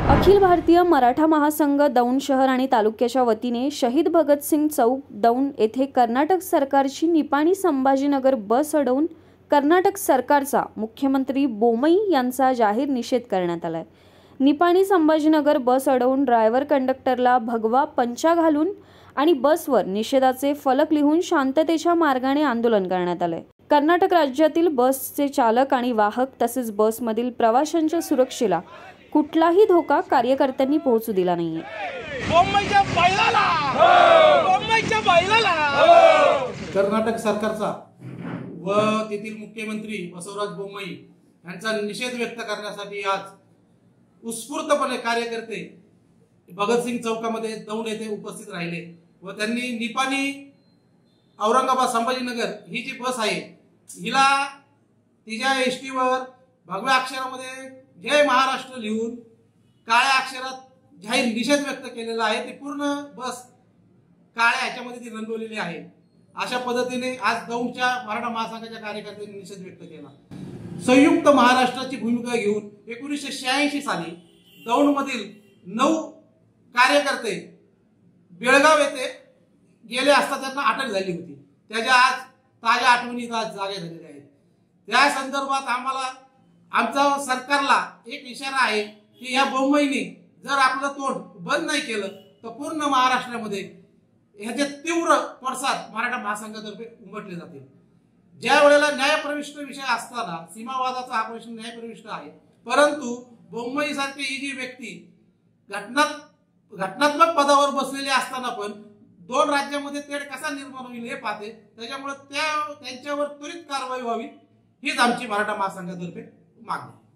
अखिल भारतीय मराठा महासंघ दौंड शहर आणि तालुक्याच्या वतीने शहीद भगतसिंग चौक दौंड येथे कर्नाटक सरकारची निपाणी संभाजीनगर बस अडवून कर्नाटक सरकारचा मुख्यमंत्री बोम्मई यांचा जाहीर निषेध करण्यात आलाय। निपाणी संभाजीनगर बस अडवून ड्रायव्हर कंडक्टरला भगवा पंचा घालून आणि बसवर निषेधाचे फलक लिहून शांततेच्या मार्गाने आंदोलन करण्यात आले। कर्नाटक राज्यातील बसचे चालक आणि वाहक तसेच बसमधील प्रवाशांच्या सुरक्षेला कुठलाही धोका कार्यकर्त्यांनी पोहोचू दिला नाहीये। कर्नाटक सरकारचा व तेथील मुख्यमंत्री बसवराज बोम्मई यांचा निषेध व्यक्त करण्यासाठी आज उत्स्फूर्तपणे कार्यकर्ते भगतसिंग चौकामध्ये दौंड येथे उपस्थित राहिले व त्यांनी निपाणी औरंगाबाद संभाजीनगर ही जी बस आहे हिला तिच्या एसटीवर भगव्या अक्षरामध्ये जय महाराष्ट्र लिहून काळ्या अक्षरात जाहीर निषेध व्यक्त केलेला आहे। ती पूर्ण बस काळ्या ह्याच्यामध्ये ती रंगवलेली आहे। अशा पद्धतीने आज दौंडच्या मराठा महासंघाच्या कार्यकर्त्यांनी निषेध व्यक्त केला। संयुक्त महाराष्ट्राची भूमिका घेऊन 1986 साली दौंडमधील 9 कार्यकर्ते बेळगाव येथे गेले असता त्यांना अटक झाली होती। त्याच्या आज ताज्या आठवणी आज जागे झालेल्या आहेत। त्या संदर्भात आम्हाला आमचा सरकारला एक इशारा आहे की या बोम्मईने जर आपलं तोंड बंद नाही केलं तर पूर्ण महाराष्ट्रामध्ये ह्याचे तीव्र पडसाद मराठा महासंघातर्फे उमटले जातील। ज्या वेळेला न्यायप्रविष्ट विषय असताना सीमावादाचा हा प्रश्न न्यायप्रविष्ट आहे, परंतु बोम्मई सारखी ही जी व्यक्ती घटनात्मक पदावर बसलेली असताना पण 2 राज्यामध्ये तेढ कसा निर्माण होईल हे पाहते। त्याच्यामुळे त्यांच्यावर त्वरित कारवाई व्हावी हीच आमची मराठा महासंघातर्फे मागणी।